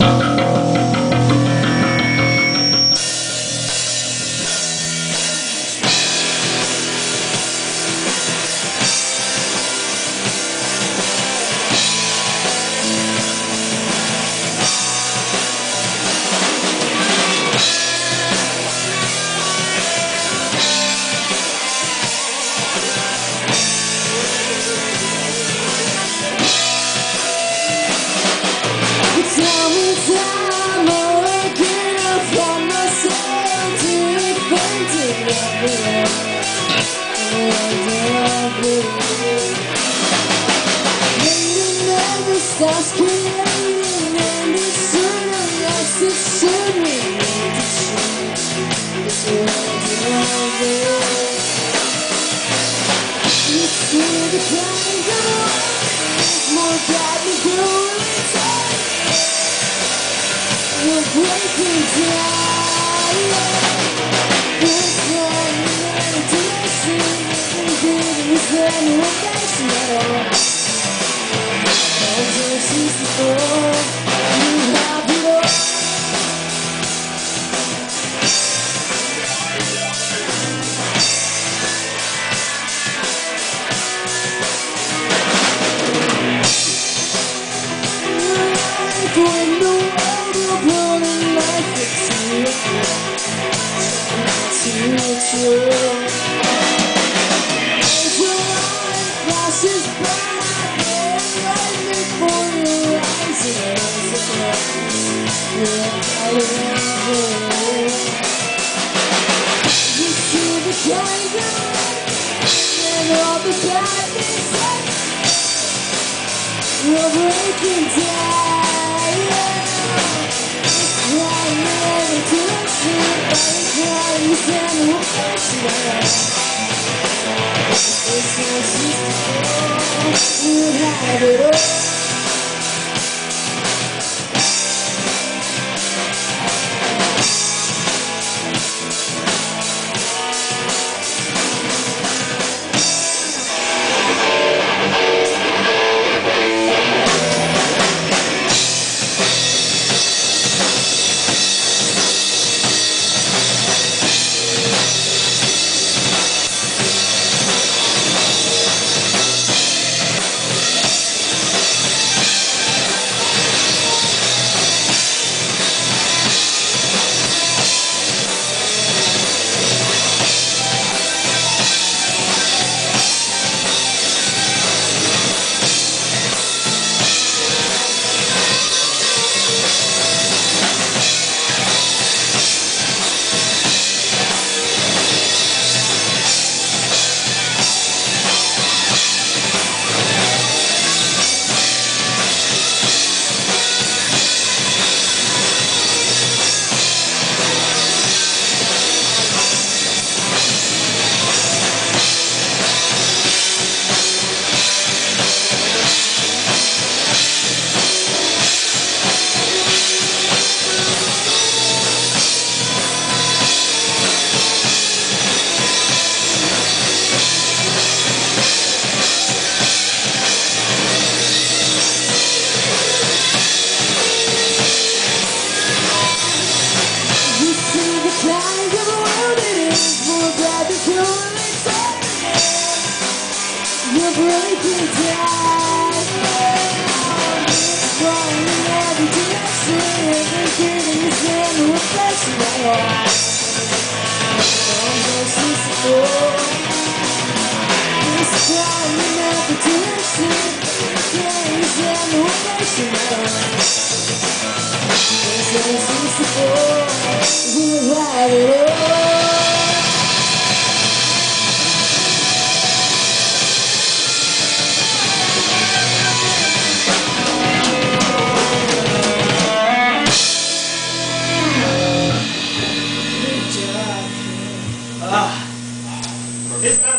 Stars creating and it's soon unless it's soon we need to change this world around it. You see the time go on, more badly growing inside. We're breaking down. There's no need to listen and give us any affection at all. Since before you have it all. When the world will burn and life is true. As the light flashes by, right before your eyes, it is a place you see the tiger and all the bad things we're breaking down. Crying never to sleep, crying and we're facing. It's no sister, we'll have it all. You're breaking down. Crying in every direction, every feeling is in the reflection of your eyes. Almost as before. It's crying in every direction, feeling is in the reflection of your eyes. Almost as before, we'll have it all. It's